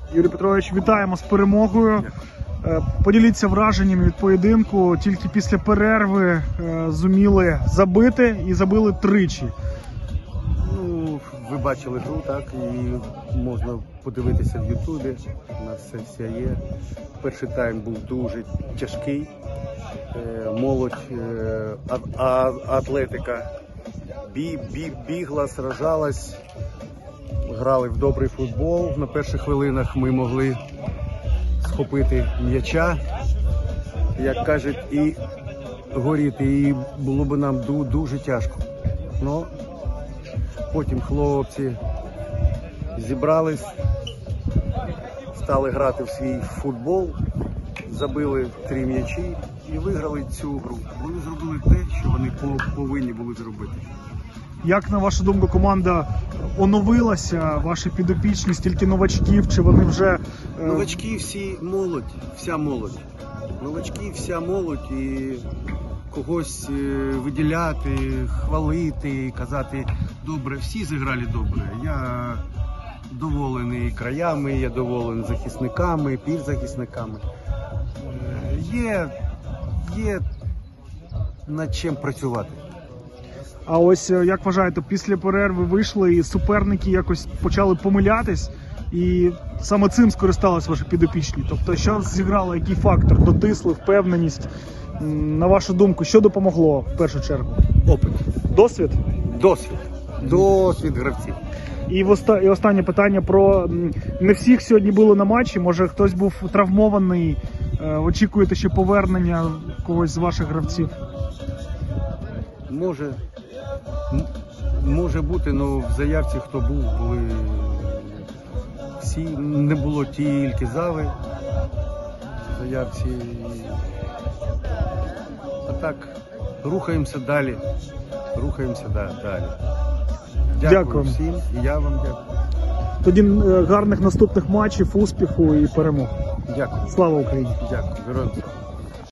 Юрій Петрович, вітаємо з перемогою. Поділіться враженнями від поєдинку. Тільки після перерви зуміли забити і забили тричі. Ну, ви бачили гру, так, і можна подивитися в Ютубі, у нас все є. Перший тайм був дуже тяжкий, молодь, атлетика бігла, сражалась, грали в добрий футбол. На перших хвилинах ми могли схопити м'яча, як кажуть, і горіти, і було б нам дуже тяжко. Но потім хлопці зібрались, стали грати в свій футбол, забили 3 м'ячі і виграли цю гру. Вони зробили те, що вони повинні були зробити. Як, на вашу думку, команда оновилася, ваші підопічні, стільки новачків, чи вони вже... Новачки всі молодь, вся молодь. Новачки, вся молодь, і когось виділяти, хвалити, казати добре. Всі зіграли добре. Я доволений краями, я доволений захисниками, півзахисниками. Є над чим працювати. А ось, як вважаєте, після перерви вийшли і суперники якось почали помилятись, і саме цим скористались ваші підопічні? Тобто, що зіграло, який фактор? Дотисли, впевненість? На вашу думку, що допомогло в першу чергу? Опит. Досвід? Досвід гравців. І останнє питання про... Не всіх сьогодні було на матчі, може хтось був травмований, очікуєте ще повернення когось з ваших гравців? Може бути, але в заявці хто був, були всі, не було тільки Зави в заявці. А так, рухаємося далі. Дякую всім, і я вам дякую. Тоді гарних наступних матчів, успіху і перемог. Дякую. Слава Україні! Дякую. Героям слава.